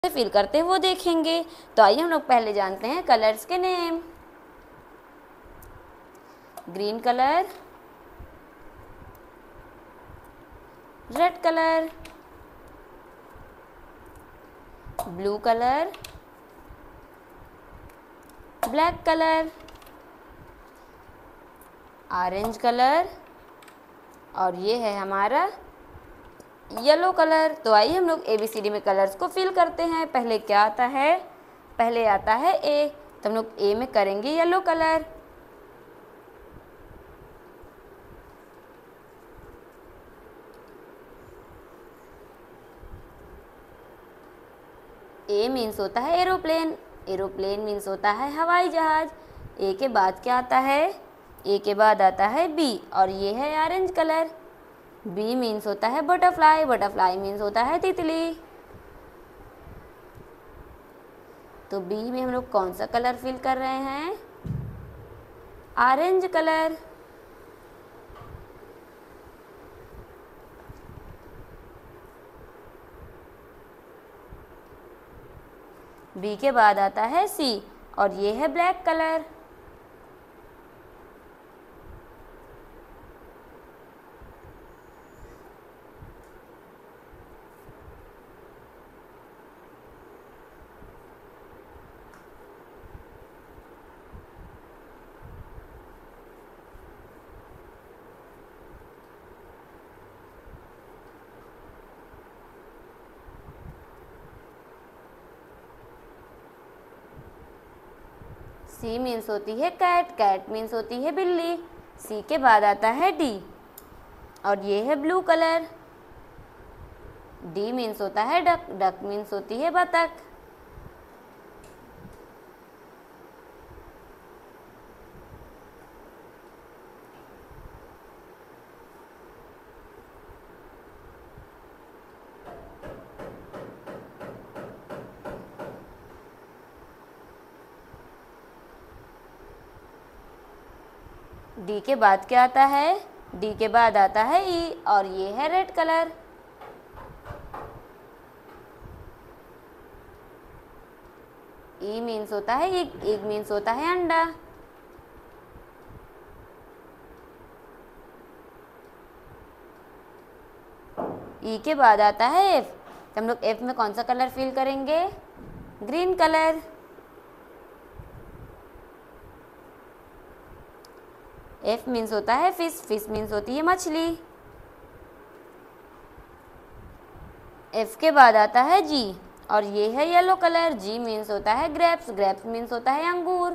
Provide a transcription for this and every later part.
Fill करते हैं वो देखेंगे। तो आइए हम लोग पहले जानते हैं कलर्स के name. Green colour, red colour, blue colour, black colour, orange colour और ये है हमारा येलो कलर। तो आइए हम लोग ABCD में कलर्स को फिल करते हैं। पहले क्या आता है? पहले आता है A, तो हम लोग A में करेंगे येलो कलर। A मीन्स होता है एरोप्लेन, एरोप्लेन मीन्स होता है हवाई जहाज। A के बाद क्या आता है? A के बाद आता है B और ये है ऑरेंज कलर। B मीन्स होता है बटरफ्लाई, बटरफ्लाई मीन्स होता है तितली। तो B में हम लोग कौन सा कलर फिल कर रहे हैं? Orange colour. B के बाद आता है C और ये है ब्लैक कलर। C मीन्स होती है कैट, कैट मीन्स होती है बिल्ली। C के बाद आता है D और ये है ब्लू कलर। D मीन्स होता है डक, डक मीन्स होती है बतख। D के बाद क्या आता है? D के बाद आता है E और ये है रेड कलर। E मीन्स होता है एग, एग मीन्स होता है अंडा। E के बाद आता है F, तो हम लोग F में कौन सा कलर फिल करेंगे? Green colour. F मीन्स होता है फिश, फिश मीन्स होती है मछली। F के बाद आता है G और ये है येलो कलर। G मीन्स होता है ग्रेप्स, ग्रेप्स मीन्स होता है अंगूर।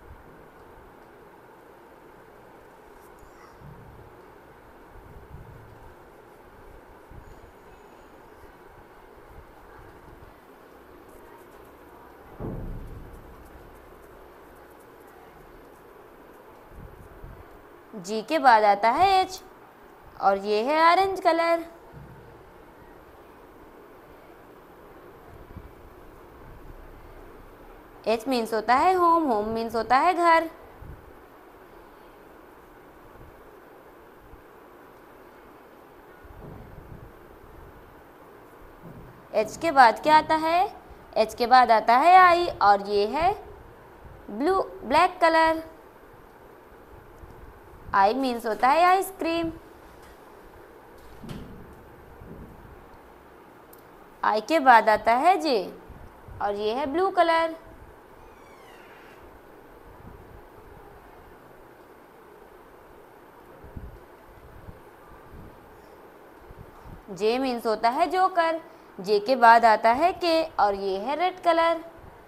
G के बाद आता है H और ये है ऑरेंज कलर। H मीन्स होता है होम, होम मीन्स होता है घर। H के बाद क्या आता है? H के बाद आता है I और ये है ब्लैक कलर। I मीन्स होता है आइसक्रीम। I के बाद आता है J और ये है ब्लू कलर। J मीन्स होता है जोकर। J के बाद आता है K और ये है रेड कलर।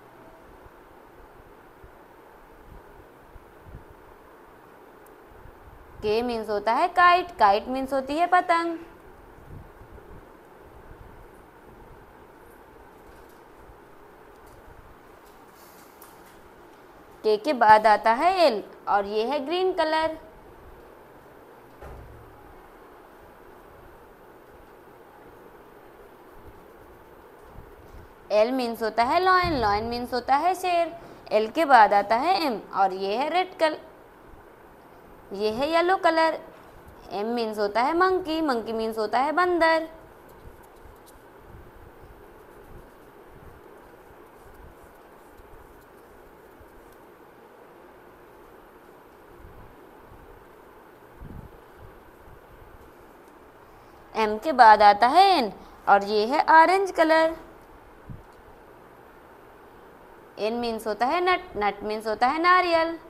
K मीन्स होता है काइट, काइट मीन्स होती है पतंग। K के बाद आता है L और ये है ग्रीन कलर। L मीन्स होता है लॉयन, लॉयन मीन्स होता है शेर। L के बाद आता है M और ये है रेड कलर, ये है येलो कलर। M मीन्स होता है मंकी, मंकी मीन्स होता है बंदर। एम के बाद आता है एन, और ये है ऑरेंज कलर। एन मीन्स होता है नट, नट मीन्स होता है नारियल।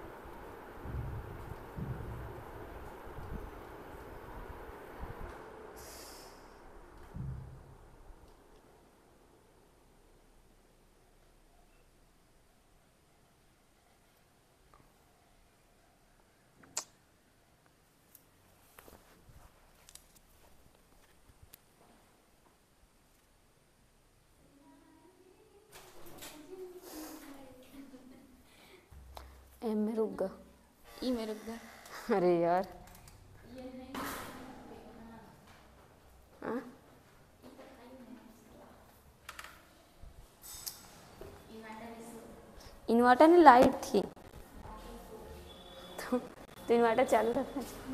एम में रुक गया, ई में रुक गया। अरे यार। हाँ? इन्वर्टर में लाइट थी तो इन्वर्टर चालू रखना चाहिए।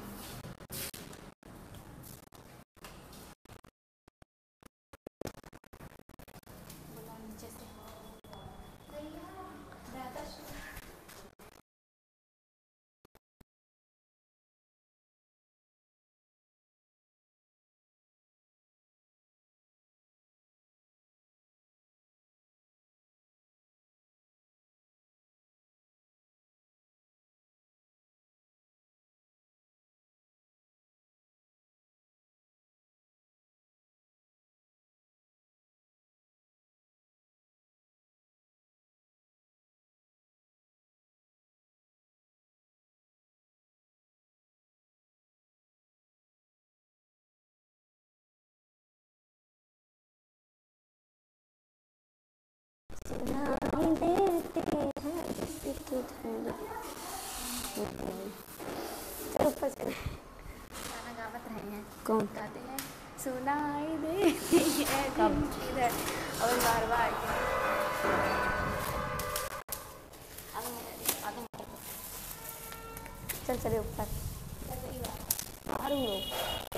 गाना गावत रहे हैं। कौन? गाते हैं सुनाई देती है कब? इधर और बार बार चल चले ऊपर बाहर हूँ लोग।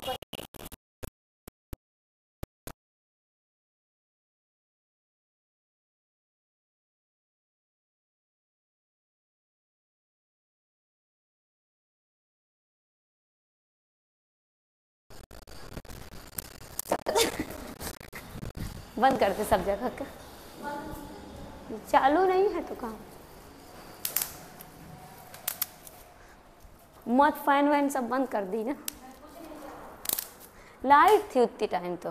बंद करते सब जगह का, चालू नहीं है तो कहाँ मत, फैन वैन सब बंद कर दी ना, लाइट थी उतनी टाइम तो।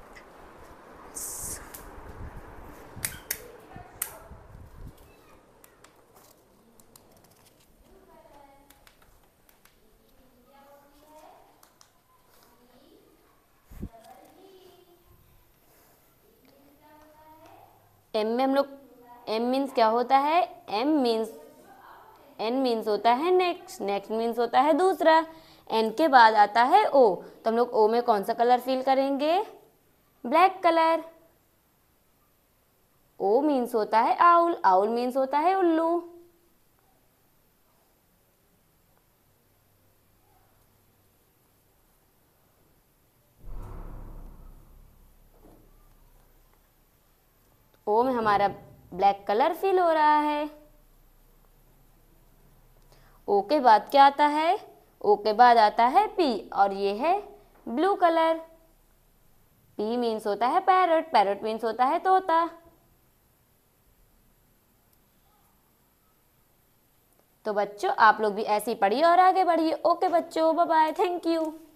एम में हम लोग, एम मीन्स क्या होता है, एम मीन्स, एन मीन्स होता है नेक्स्ट, नेक्स्ट मीन्स होता है दूसरा, एन के बाद आता है ओ, तो हम लोग ओ में कौन सा कलर फील करेंगे, ब्लैक कलर। ओ मीन्स होता है आउल, आउल मीन्स होता है उल्लू। ओ में हमारा ब्लैक कलर फील हो रहा है। ओ के बाद क्या आता है, ओ के बाद आता है पी, और ये है ब्लू कलर। पी मीन्स होता है पैरट, पैरट मीन्स होता है तोता। तो बच्चों आप लोग भी ऐसे ही पढ़िए और आगे बढ़िए। ओके बच्चों, बाय बाय, थैंक यू।